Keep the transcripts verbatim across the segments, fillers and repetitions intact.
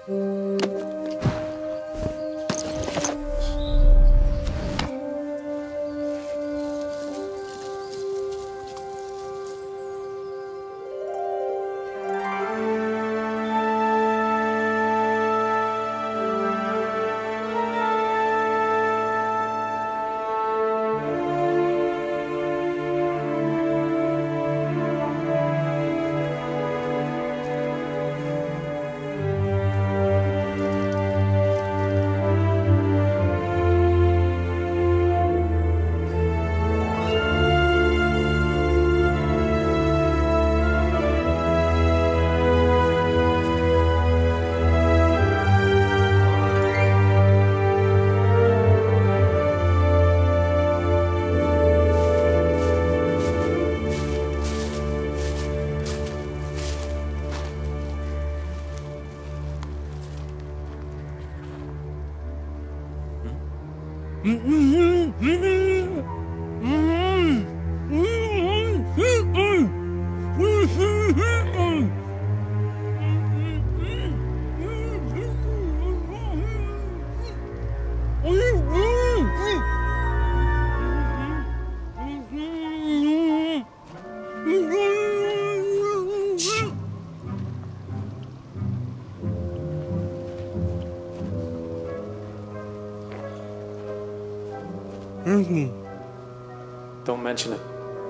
Don't mention it.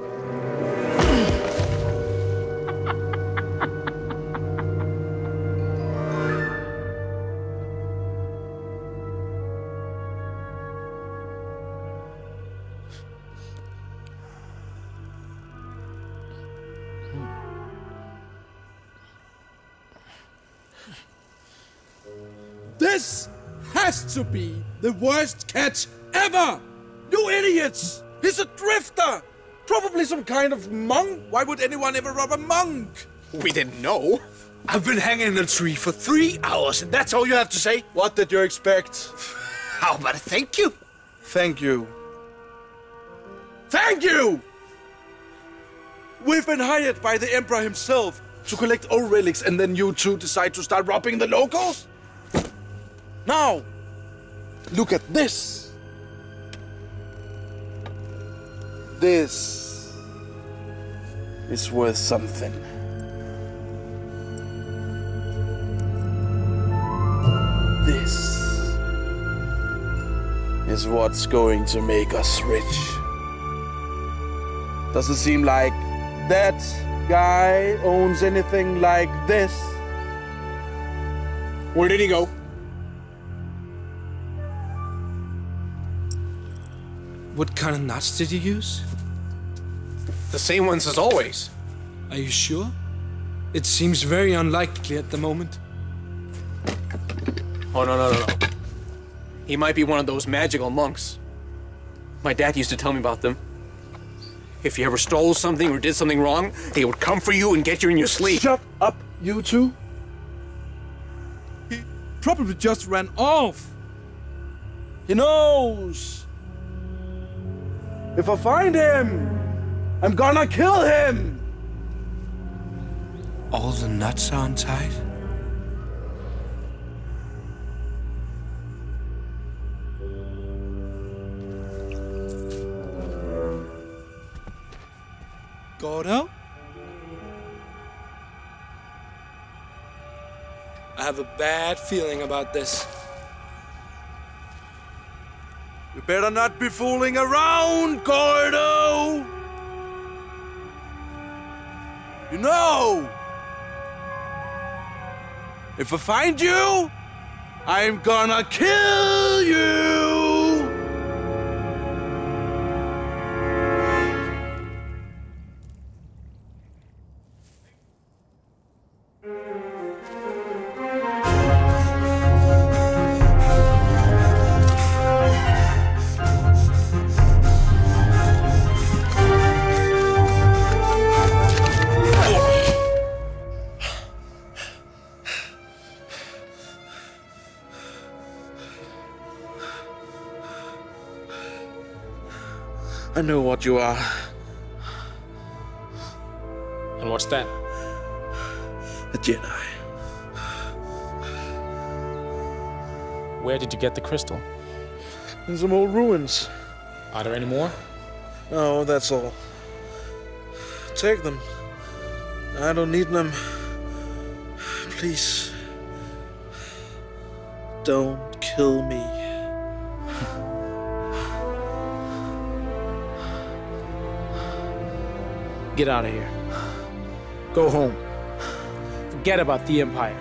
This has to be the worst catch ever! You idiots! He's a drifter! Probably some kind of monk. Why would anyone ever rob a monk? We didn't know. I've been hanging in a tree for three hours, and that's all you have to say? What did you expect? How about a thank you? Thank you. Thank you! We've been hired by the Emperor himself to collect old relics, and then you two decide to start robbing the locals? Now, look at this. This is worth something. This is what's going to make us rich. Does it seem like that guy owns anything like this? Where did he go? What kind of nuts did you use? The same ones as always. Are you sure? It seems very unlikely at the moment. Oh, no, no, no, no. He might be one of those magical monks. My dad used to tell me about them. If you ever stole something or did something wrong, they would come for you and get you in your sleep. Shut up, you two. He probably just ran off. He knows. If I find him, I'm gonna kill him! All the nuts are untied? Gordo? I have a bad feeling about this. You better not be fooling around, Gordo! You know, if I find you, I'm gonna kill you! I know what you are. And what's that? A Jedi. Where did you get the crystal? In some old ruins. Are there any more? No, that's all. Take them. I don't need them. Please. Don't kill me. Get out of here. Go home. Forget about the Empire.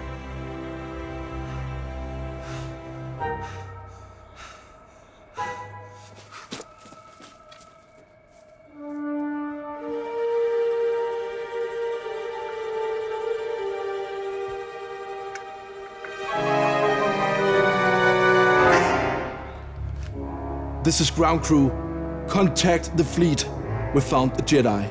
This is ground crew. Contact the fleet. We found a Jedi.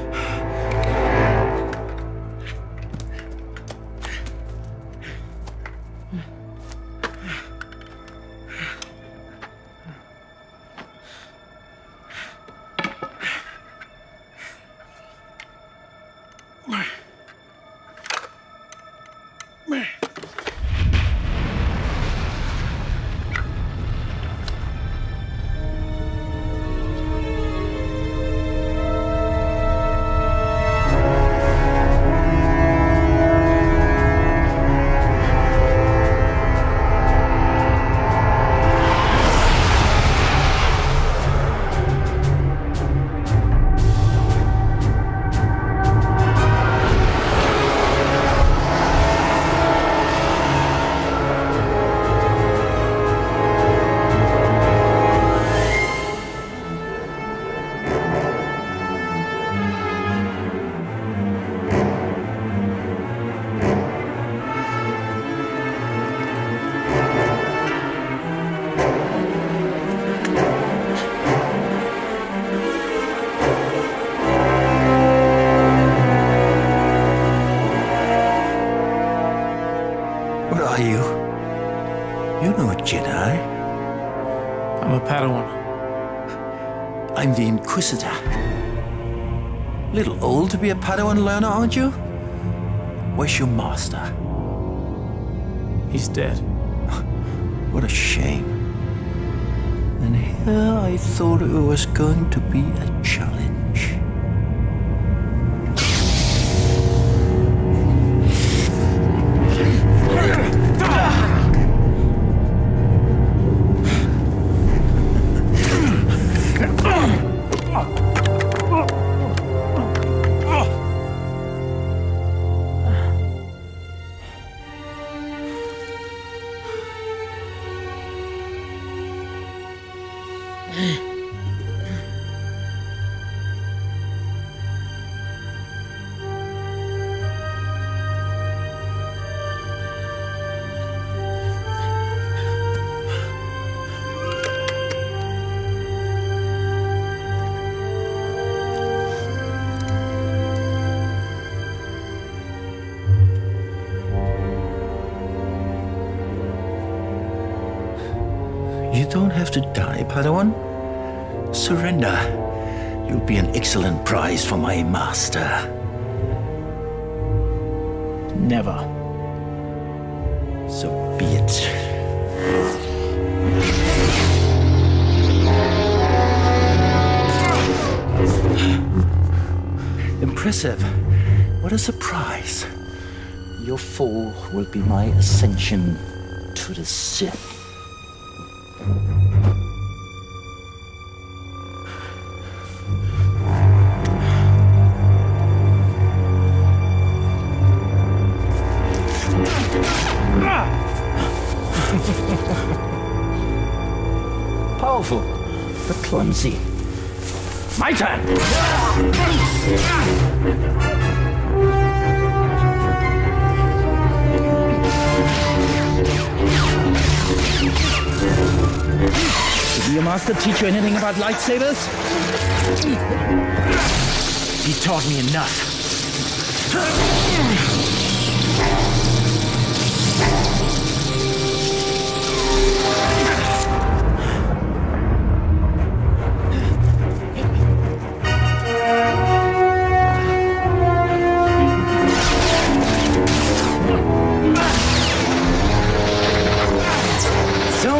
are you? You're no Jedi. I'm a Padawan. I'm the Inquisitor. Little old to be a Padawan learner, aren't you? Where's your master? He's dead. What a shame. And here I thought it was going to be a challenge. You don't have to die, Padawan. Surrender. You'll be an excellent prize for my master. Never. So be it. Impressive. What a surprise. Your fall will be my ascension to the Sith. Powerful, but clumsy. My turn! Did your master teach you anything about lightsabers? He taught me enough.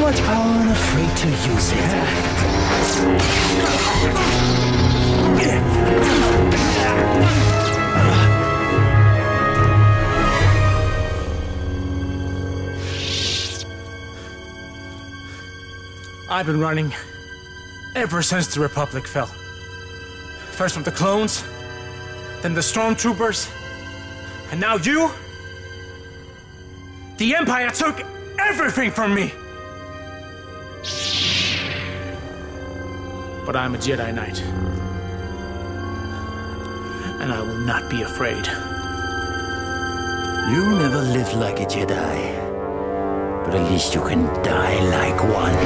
much power and afraid to use it. I've been running ever since the Republic fell. First from the clones, then the stormtroopers, and now you? The Empire took everything from me! But I'm a Jedi Knight. And I will not be afraid. You never lived like a Jedi. But at least you can die like one.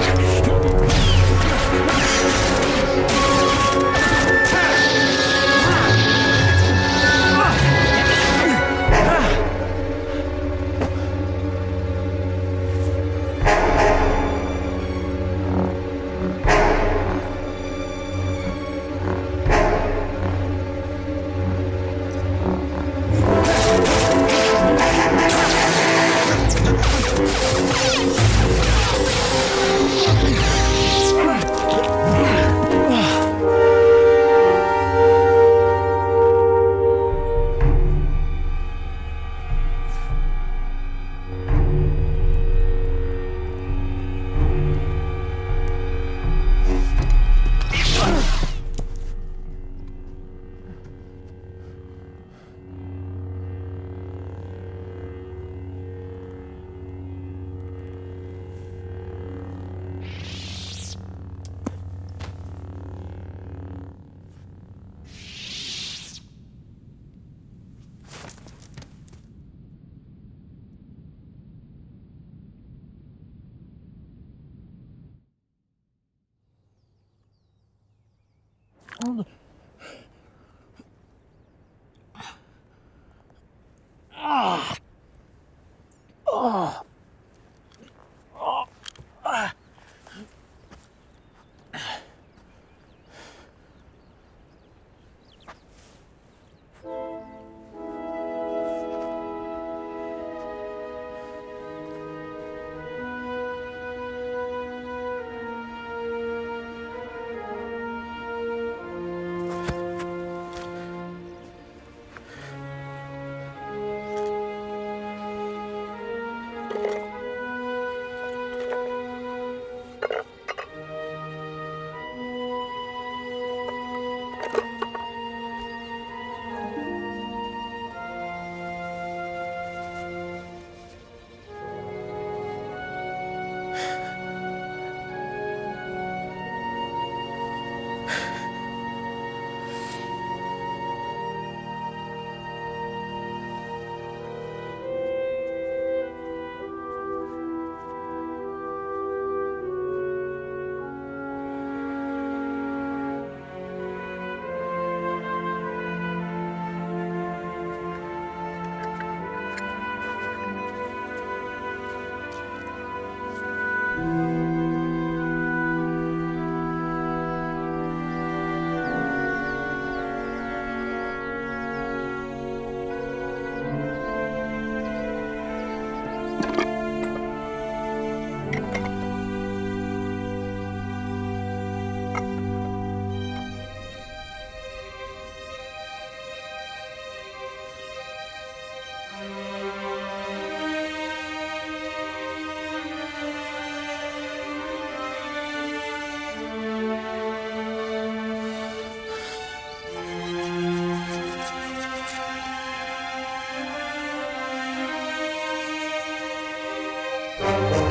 You